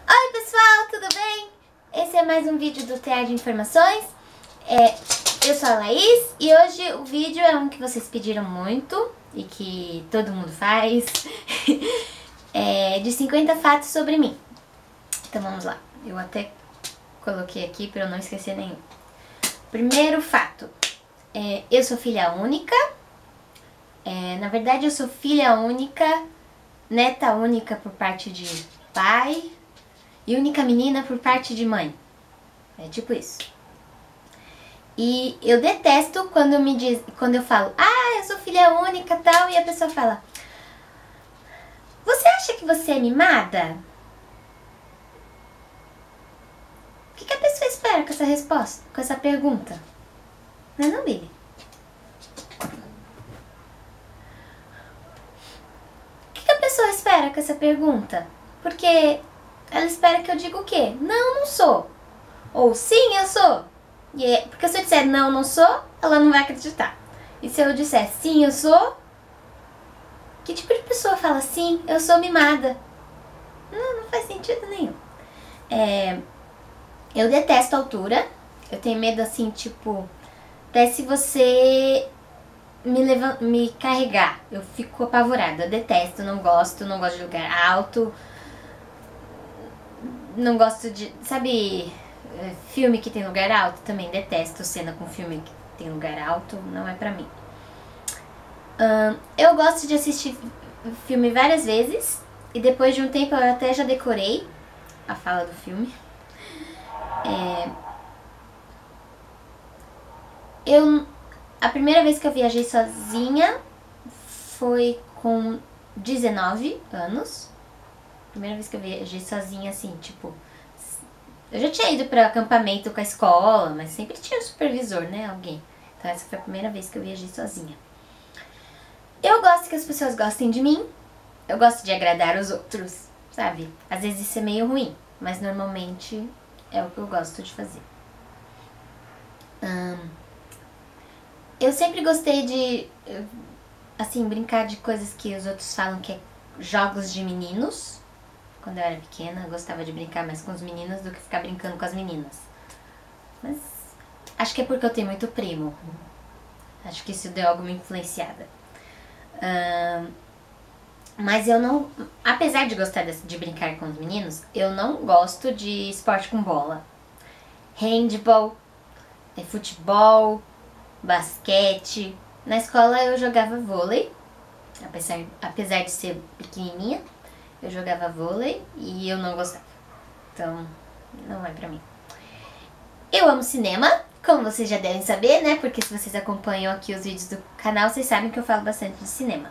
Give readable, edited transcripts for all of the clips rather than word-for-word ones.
Oi pessoal, tudo bem? Esse é mais um vídeo do Tear de Informações. Eu sou a Laís e hoje o vídeo é um que vocês pediram muito e que todo mundo faz. De 50 fatos sobre mim. Então vamos lá, eu até coloquei aqui para eu não esquecer nenhum. Primeiro fato, eu sou filha única. Na verdade eu sou filha única, neta única por parte de pai e única menina por parte de mãe. É tipo isso. E eu detesto quando eu falo, eu sou filha única e tal, e a pessoa fala, você acha que você é mimada? O que a pessoa espera com essa resposta, com essa pergunta? Não, Billy? O que a pessoa espera com essa pergunta? Porque ela espera que eu diga o quê? Não, não sou. Ou sim, eu sou. Porque se eu disser não, não sou, ela não vai acreditar. E se eu disser sim, eu sou, que tipo de pessoa fala sim, eu sou mimada? Não faz sentido nenhum. Eu detesto altura. Eu tenho medo assim, tipo, até se você me carregar, eu fico apavorada. Eu detesto, não gosto de lugar alto. Não gosto de, sabe, filme que tem lugar alto? Também detesto cena com filme que tem lugar alto, não é pra mim. Eu gosto de assistir filme várias vezes e depois de um tempo eu até já decorei a fala do filme. A primeira vez que eu viajei sozinha foi com 19 anos. Primeira vez que eu viajei sozinha, assim, tipo, eu já tinha ido pra acampamento com a escola, mas sempre tinha um supervisor, né, alguém. Então essa foi a primeira vez que eu viajei sozinha. Eu gosto que as pessoas gostem de mim, eu gosto de agradar os outros, sabe? Às vezes isso é meio ruim, mas normalmente é o que eu gosto de fazer. Eu sempre gostei de, assim, brincar de coisas que os outros falam que é jogos de meninos. Quando eu era pequena, eu gostava de brincar mais com os meninos do que ficar brincando com as meninas. Mas acho que é porque eu tenho muito primo. Acho que isso deu alguma influenciada. Mas eu não... Apesar de gostar de brincar com os meninos, eu não gosto de esporte com bola. Handball, futebol, basquete. Na escola eu jogava vôlei. Apesar de ser pequenininha, eu jogava vôlei e eu não gostava. Então, não é pra mim. Eu amo cinema, como vocês já devem saber, né? Porque se vocês acompanham aqui os vídeos do canal, vocês sabem que eu falo bastante de cinema.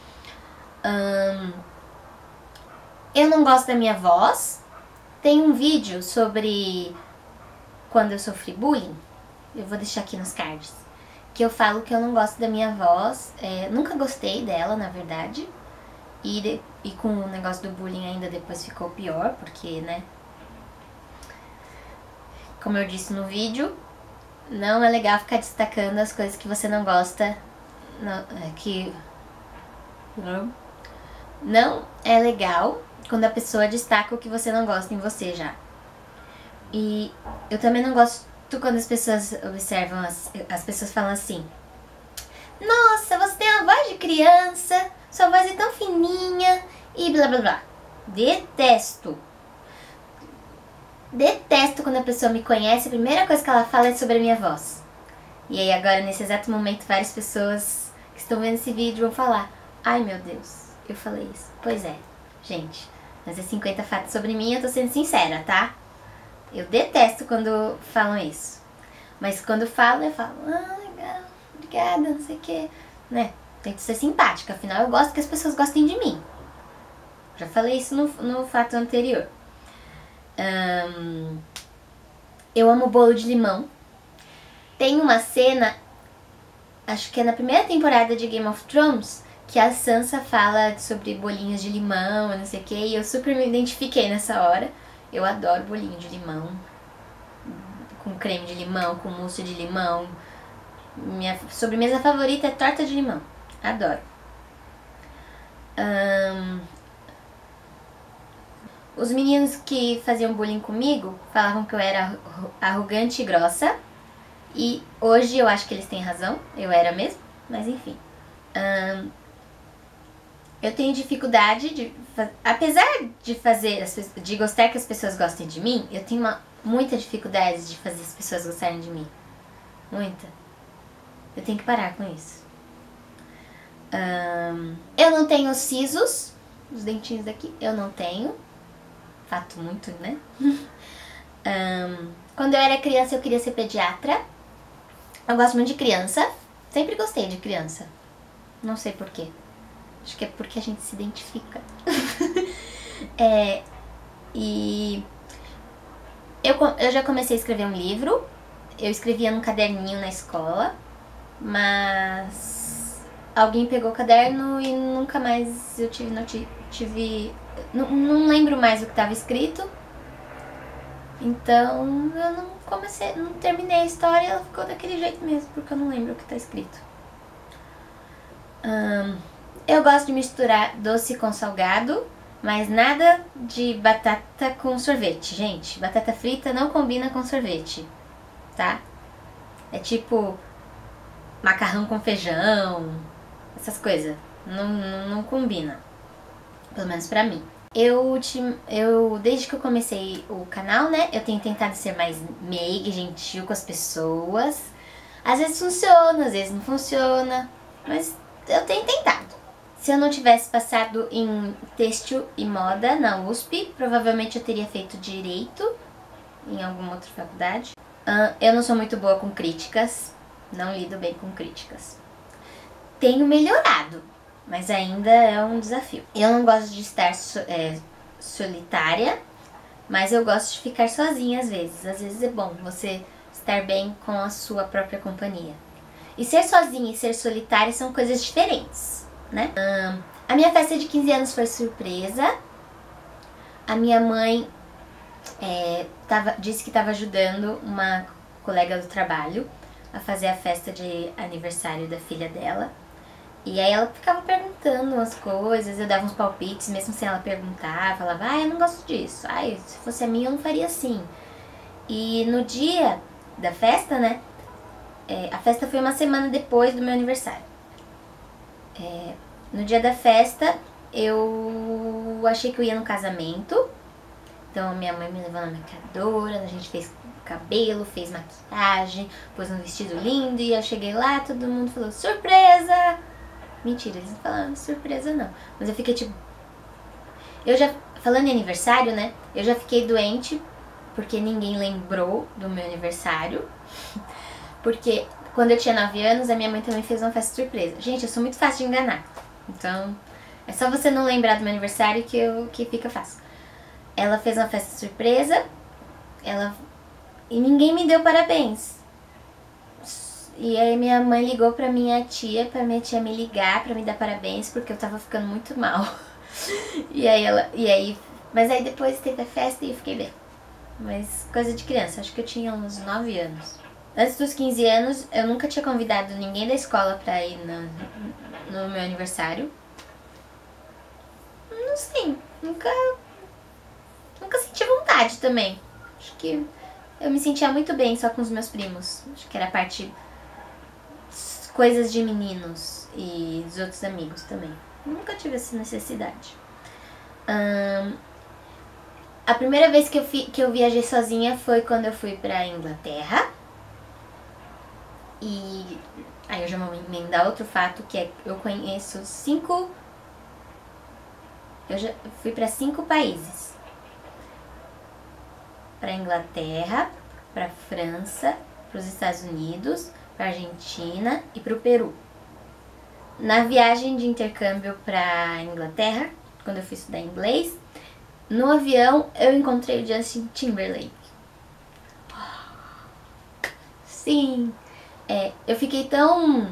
Eu não gosto da minha voz. Tem um vídeo sobre quando eu sofri bullying. Eu vou deixar aqui nos cards. Que eu falo que eu não gosto da minha voz. Nunca gostei dela, na verdade. E com o negócio do bullying ainda depois ficou pior, porque, né? Como eu disse no vídeo, não é legal ficar destacando as coisas que você não gosta. Não é legal quando a pessoa destaca o que você não gosta em você já. E eu também não gosto quando as pessoas observam, as pessoas falam assim: nossa, você tem uma voz de criança, sua voz é tão fininha e blá blá blá. Detesto. Detesto quando a pessoa me conhece, a primeira coisa que ela fala é sobre a minha voz. E aí agora, nesse exato momento, várias pessoas que estão vendo esse vídeo vão falar: ai meu Deus, eu falei isso. Pois é, gente, mas é 50 fatos sobre mim, eu tô sendo sincera, tá? Eu detesto quando falam isso. Mas quando falam, eu falo: legal, obrigada, não sei o que, né? Tento ser simpática, afinal eu gosto que as pessoas gostem de mim. Já falei isso no fato anterior. Eu amo bolo de limão. Tem uma cena, acho que é na primeira temporada de Game of Thrones, que a Sansa fala sobre bolinhos de limão, não sei o que, e eu super me identifiquei nessa hora. Eu adoro bolinho de limão, com creme de limão, com mousse de limão. Minha sobremesa favorita é torta de limão. Adoro. Os meninos que faziam bullying comigo falavam que eu era arrogante e grossa. E hoje eu acho que eles têm razão, eu era mesmo, mas enfim. Eu tenho dificuldade de... Apesar de gostar que as pessoas gostem de mim, eu tenho muita dificuldade de fazer as pessoas gostarem de mim. Muita. Eu tenho que parar com isso. Eu não tenho sisos, os dentinhos daqui, eu não tenho. Fato muito, né? Quando eu era criança, eu queria ser pediatra. Eu gosto muito de criança. Sempre gostei de criança. Não sei porquê. Acho que é porque a gente se identifica. E eu já comecei a escrever um livro. Eu escrevia num caderninho na escola. Mas alguém pegou o caderno e nunca mais eu não lembro mais o que estava escrito. Então eu não terminei a história, ela ficou daquele jeito mesmo, porque eu não lembro o que está escrito. Eu gosto de misturar doce com salgado, mas nada de batata com sorvete, gente. Batata frita não combina com sorvete, tá? É tipo macarrão com feijão, essas coisas. Não combina, pelo menos pra mim. Desde que eu comecei o canal, né, eu tenho tentado ser mais meiga e gentil com as pessoas. Às vezes funciona, às vezes não funciona, mas eu tenho tentado. Se eu não tivesse passado em têxtil e moda na USP, provavelmente eu teria feito direito em alguma outra faculdade. Eu não sou muito boa com críticas, não lido bem com críticas. Tenho melhorado, mas ainda é um desafio. Eu não gosto de estar solitária, mas eu gosto de ficar sozinha às vezes. Às vezes é bom você estar bem com a sua própria companhia. E ser sozinha e ser solitária são coisas diferentes, né? A minha festa de 15 anos foi surpresa. A minha mãe disse que estava ajudando uma colega do trabalho a fazer a festa de aniversário da filha dela. E aí ela ficava perguntando umas coisas, eu dava uns palpites, mesmo sem ela perguntar, falava, eu não gosto disso, se fosse a minha eu não faria assim. E no dia da festa, né, a festa foi uma semana depois do meu aniversário. No dia da festa, eu achei que eu ia no casamento, então minha mãe me levou na maquiadora, a gente fez cabelo, fez maquiagem, pôs um vestido lindo, e eu cheguei lá, todo mundo falou, surpresa! Mentira, eles não falaram surpresa não. Mas eu fiquei tipo... Falando em aniversário, né? Eu já fiquei doente porque ninguém lembrou do meu aniversário. Porque quando eu tinha 9 anos, a minha mãe também fez uma festa surpresa. Gente, eu sou muito fácil de enganar. Então, é só você não lembrar do meu aniversário que fica fácil. Ela fez uma festa surpresa. E ninguém me deu parabéns. E aí minha mãe ligou pra minha tia me ligar pra me dar parabéns, porque eu tava ficando muito mal. Mas aí depois teve a festa e eu fiquei bem. Mas coisa de criança, acho que eu tinha uns 9 anos. Antes dos 15 anos, eu nunca tinha convidado ninguém da escola pra ir no meu aniversário. Não sei, nunca senti vontade também. Acho que eu me sentia muito bem só com os meus primos. Acho que era coisas de meninos e dos outros amigos também. Nunca tive essa necessidade. A primeira vez que eu viajei sozinha foi quando eu fui pra Inglaterra. E aí eu já vou emendar outro fato, que é eu conheço 5... Eu já fui pra 5 países. Pra Inglaterra, pra França, pros Estados Unidos, pra Argentina e pro Peru. Na viagem de intercâmbio pra Inglaterra, quando eu fui estudar inglês, no avião eu encontrei o Justin Timberlake. Sim, eu fiquei tão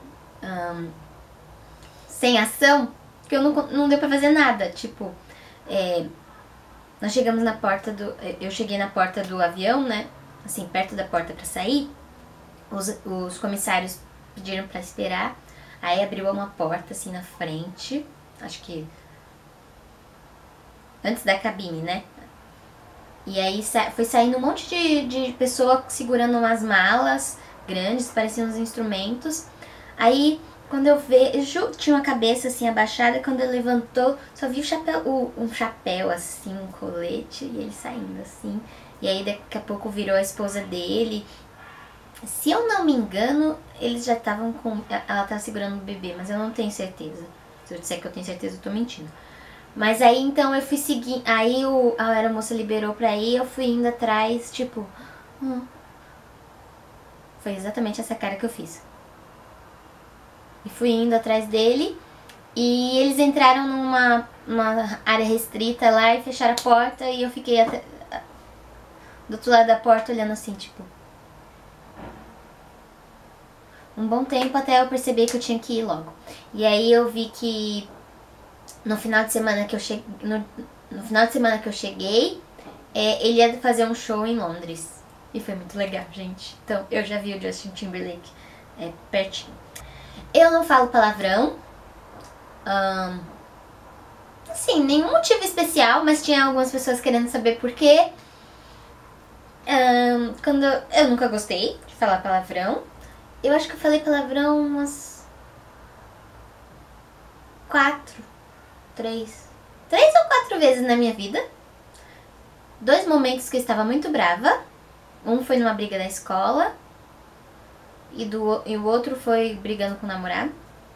sem ação que eu não deu pra fazer nada. Tipo, nós chegamos na porta eu cheguei na porta do avião, né? Assim, perto da porta pra sair. Os comissários pediram pra esperar. Aí abriu uma porta assim na frente. Acho que antes da cabine, né? E aí foi saindo um monte de pessoa segurando umas malas grandes, pareciam uns instrumentos. Aí, quando eu vejo, tinha uma cabeça assim abaixada, quando ele levantou, só vi um chapéu assim, um colete, e ele saindo assim. E aí daqui a pouco virou a esposa dele. Se eu não me engano, eles já estavam com... Ela tava segurando o bebê, mas eu não tenho certeza. Se eu disser que eu tenho certeza, eu tô mentindo. Mas aí então eu fui seguir. Aí a aeromoça liberou pra ir, eu fui indo atrás, tipo. Foi exatamente essa cara que eu fiz. E fui indo atrás dele. E eles entraram numa área restrita lá e fecharam a porta. E eu fiquei do outro lado da porta olhando assim, tipo. Um bom tempo até eu perceber que eu tinha que ir logo. E aí eu vi que no final de semana que eu cheguei, no final de semana que eu cheguei, ele ia fazer um show em Londres. E foi muito legal, gente. Então, eu já vi o Justin Timberlake pertinho. Eu não falo palavrão. Assim, nenhum motivo especial, mas tinha algumas pessoas querendo saber por quê. Quando eu nunca gostei de falar palavrão. Eu acho que eu falei palavrão umas 3 ou 4 vezes na minha vida. 2 momentos que eu estava muito brava. Um foi numa briga da escola e o outro foi brigando com o namorado.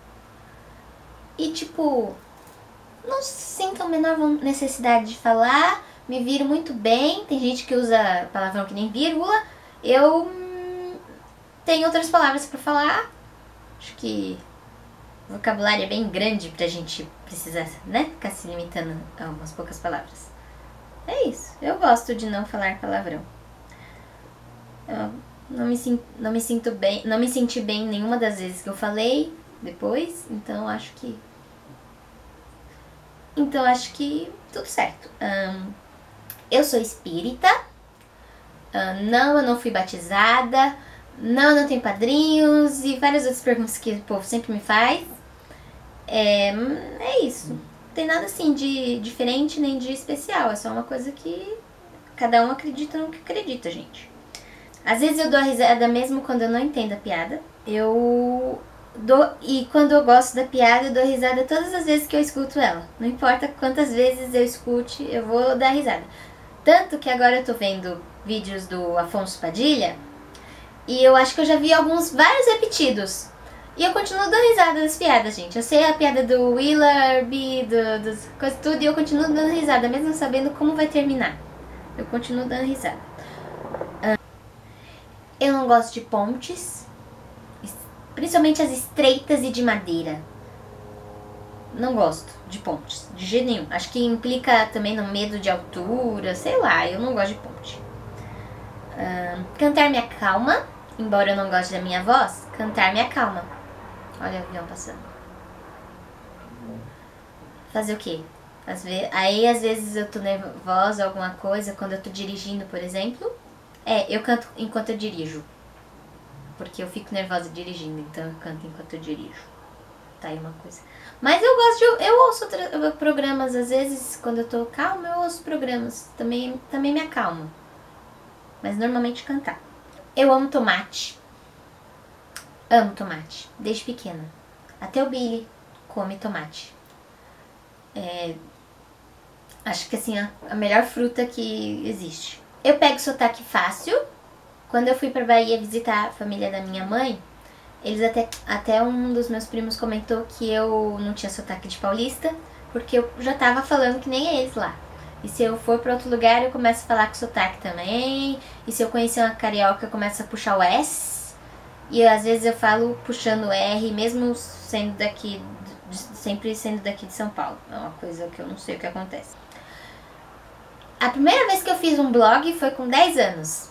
E tipo, não sinto a menor necessidade de falar. Me viro muito bem. Tem gente que usa palavrão que nem vírgula. Eu tenho outras palavras pra falar. Acho que o vocabulário é bem grande pra gente precisar, né? Ficar se limitando a umas poucas palavras. É isso. Eu gosto de não falar palavrão. Eu não me sinto bem, não me senti bem nenhuma das vezes que eu falei depois, então acho que tudo certo. Eu sou espírita. Não, eu não fui batizada. Não, eu não tenho padrinhos. E várias outras perguntas que o povo sempre me faz. É isso. Não tem nada assim de diferente nem de especial. É só uma coisa que cada um acredita no que acredita, gente. Às vezes eu dou a risada mesmo quando eu não entendo a piada. E quando eu gosto da piada, eu dou risada todas as vezes que eu escuto ela. Não importa quantas vezes eu escute, eu vou dar risada. Tanto que agora eu tô vendo vídeos do Afonso Padilha e eu acho que eu já vi vários repetidos. E eu continuo dando risada das piadas, gente. Eu sei a piada do Willarby, das coisas tudo, e eu continuo dando risada, mesmo sabendo como vai terminar. Eu continuo dando risada. Eu não gosto de pontes, principalmente as estreitas e de madeira. Não gosto de pontes, de jeito nenhum. Acho que implica também no medo de altura, sei lá, eu não gosto de ponte. Cantar me acalma, embora eu não goste da minha voz, cantar me acalma. Olha o avião passando. Fazer o quê? Aí às vezes eu tô nervosa, alguma coisa, quando eu tô dirigindo, por exemplo. Eu canto enquanto eu dirijo. Porque eu fico nervosa dirigindo, então eu canto enquanto eu dirijo. Tá aí uma coisa. Mas eu ouço programas, às vezes, quando eu tô calma, eu ouço programas. Também me acalma. Mas normalmente cantar. Eu amo tomate. Amo tomate, desde pequena. Até o Billy come tomate. Acho que assim, a melhor fruta que existe. Eu pego sotaque fácil. Quando eu fui pra Bahia visitar a família da minha mãe, eles até um dos meus primos comentou que eu não tinha sotaque de paulista, porque eu já tava falando que nem eles lá. E se eu for pra outro lugar, eu começo a falar com sotaque também. E se eu conhecer uma carioca, eu começo a puxar o S. E às vezes eu falo puxando o R, mesmo sendo daqui, sempre sendo daqui de São Paulo. É uma coisa que eu não sei o que acontece. A primeira vez que eu fiz um blog foi com 10 anos.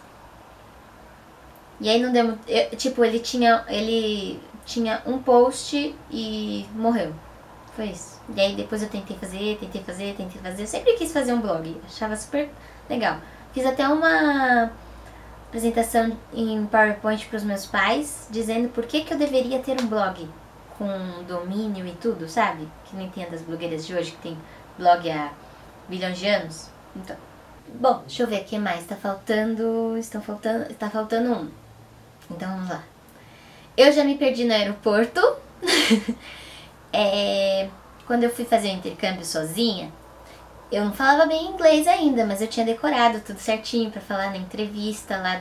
E aí não deu muito... ele tinha um post e morreu. Foi isso. E aí depois eu tentei fazer. Eu sempre quis fazer um blog. Achava super legal. Fiz até uma apresentação em PowerPoint para os meus pais, dizendo por que eu deveria ter um blog com domínio e tudo, sabe? Que nem tem das blogueiras de hoje, que tem blog há bilhões de anos? Então. Bom, deixa eu ver o que mais. Tá faltando um. Então vamos lá. Eu já me perdi no aeroporto. Quando eu fui fazer o intercâmbio sozinha, eu não falava bem inglês ainda, mas eu tinha decorado tudo certinho pra falar na entrevista lá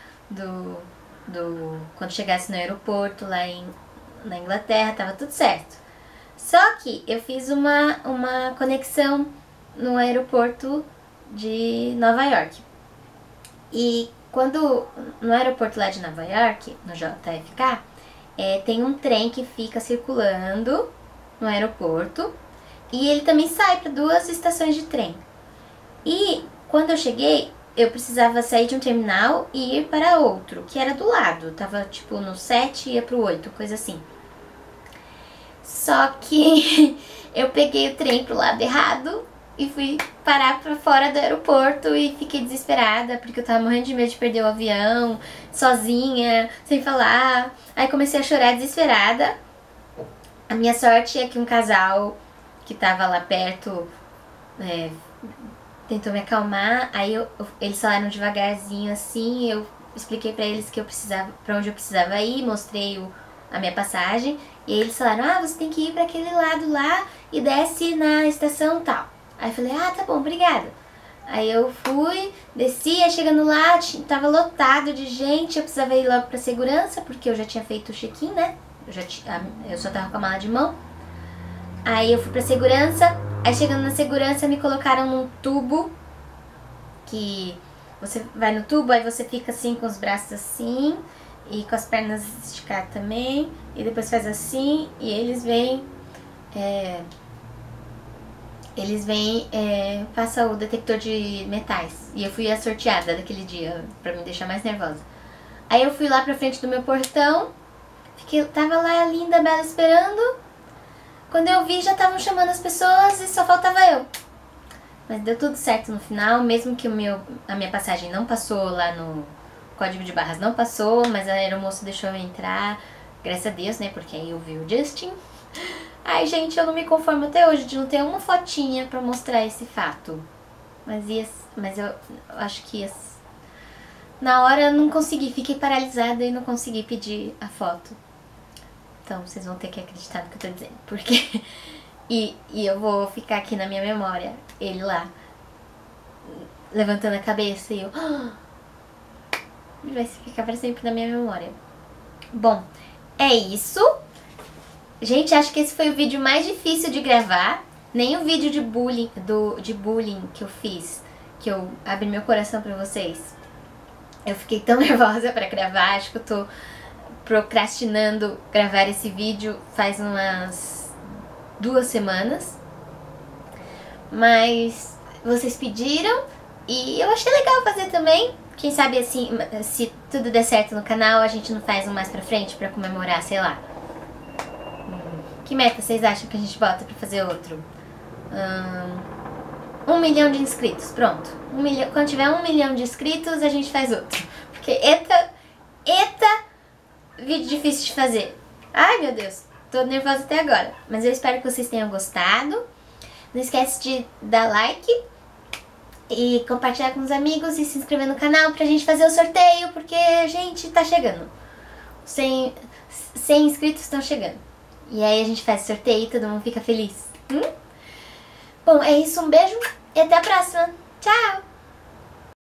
quando chegasse no aeroporto lá na Inglaterra, tava tudo certo. Só que eu fiz uma conexão no aeroporto de Nova York. E no aeroporto lá de Nova York, no JFK, tem um trem que fica circulando no aeroporto e ele também sai para 2 estações de trem. E quando eu cheguei, eu precisava sair de um terminal e ir para outro, que era do lado. Tava tipo no 7 e ia pro 8, coisa assim. Só que eu peguei o trem pro lado errado e fui parar pra fora do aeroporto e fiquei desesperada porque eu tava morrendo de medo de perder o avião, sozinha, sem falar. Aí comecei a chorar desesperada. A minha sorte é que um casal que tava lá perto tentou me acalmar. Aí eles falaram devagarzinho assim, eu expliquei pra eles que eu precisava, pra onde eu precisava ir, mostrei a minha passagem. E aí eles falaram, você tem que ir pra aquele lado lá e desce na estação tal. Aí eu falei, tá bom, obrigada. Aí eu fui, desci, aí chegando lá, tava lotado de gente, eu precisava ir logo pra segurança, porque eu já tinha feito o check-in, né? Eu só tava com a mala de mão. Aí eu fui pra segurança, aí chegando na segurança me colocaram num tubo, que você vai no tubo, aí você fica assim com os braços assim, e com as pernas esticadas também, e depois faz assim, e eles vêm... passa o detector de metais. E eu fui a sorteada daquele dia, pra me deixar mais nervosa. Aí eu fui lá pra frente do meu portão, tava lá linda, bela, esperando. Quando eu vi, já estavam chamando as pessoas e só faltava eu. Mas deu tudo certo no final, mesmo que a minha passagem não passou lá no código de barras, não passou, mas a aeromoça deixou eu entrar. Graças a Deus, né, porque aí eu vi o Justin. Ai, gente, eu não me conformo até hoje de não ter uma fotinha pra mostrar esse fato. Mas eu acho que na hora eu não consegui, fiquei paralisada e não consegui pedir a foto. Então vocês vão ter que acreditar no que eu tô dizendo, porque... E eu vou ficar aqui na minha memória, ele lá, levantando a cabeça e eu... vai ficar pra sempre na minha memória. Bom, é isso. Gente, acho que esse foi o vídeo mais difícil de gravar. Nem o vídeo de bullying que eu fiz, que eu abri meu coração pra vocês. Eu fiquei tão nervosa pra gravar, acho que eu tô procrastinando gravar esse vídeo faz umas 2 semanas. Mas vocês pediram e eu achei legal fazer também. Quem sabe assim, se tudo der certo no canal, a gente não faz um mais pra frente pra comemorar, sei lá. Que meta vocês acham que a gente bota pra fazer outro? 1 milhão de inscritos, pronto. Quando tiver 1 milhão de inscritos, a gente faz outro. Porque eita vídeo difícil de fazer. Ai, meu Deus, tô nervosa até agora. Mas eu espero que vocês tenham gostado. Não esquece de dar like e compartilhar com os amigos e se inscrever no canal pra gente fazer o sorteio, porque a gente tá chegando. 100 inscritos estão chegando. E aí a gente faz o sorteio e todo mundo fica feliz. Bom, é isso, um beijo e até a próxima. Tchau!